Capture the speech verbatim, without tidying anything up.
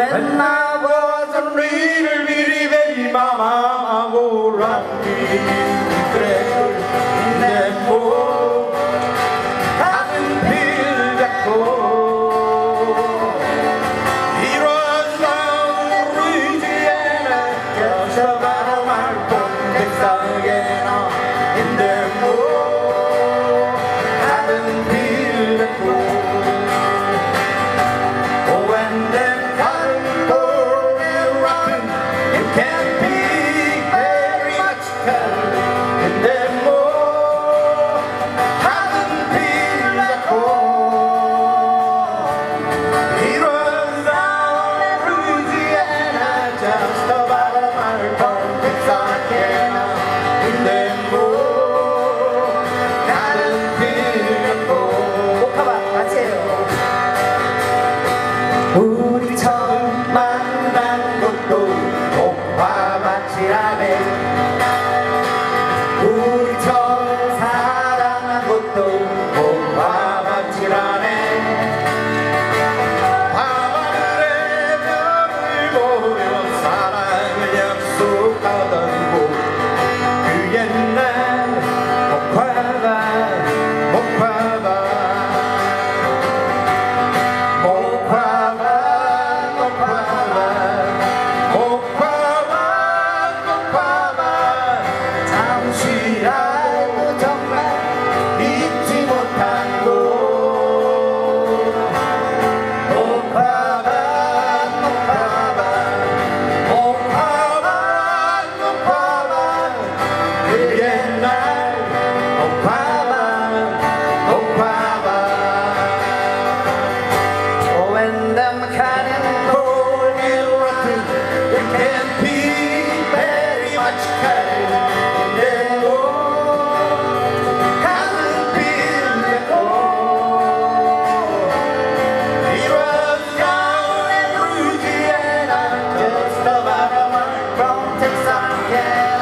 When I was a little bitty baby mama, I would rock me in that boat. Having feel that cold. It was down Louisiana, just about a mile from Texarkana. In that boat, having feel that cold. Oh, when them cotton poor will rockin', you can't be very much cold. In that boat, having feel that cold. It was down in Louisiana, just about a mile from Texarkana. In that boat, having feel that cold. 목화밭 같이 해요. 우리 처음 만난 것도 목화밭이라네. 우리 처음 사랑한 것도 목화밭이라네. 밤하늘에 별을 보며 사랑을 약속하던 곳, 그 옛날 목화밭 목화밭 목화밭 목화밭 목화밭 목화밭 잠시라도 정말 잊지 못한 곳. 목화밭 목화밭 목화밭 목화밭 그 옛날 목화밭 목화밭. Oh, when them cotton Poor little rotten, you can't be very much kind. In that cold, haven't been that cold. It was down in Louisiana, just about a mile from Texarkana.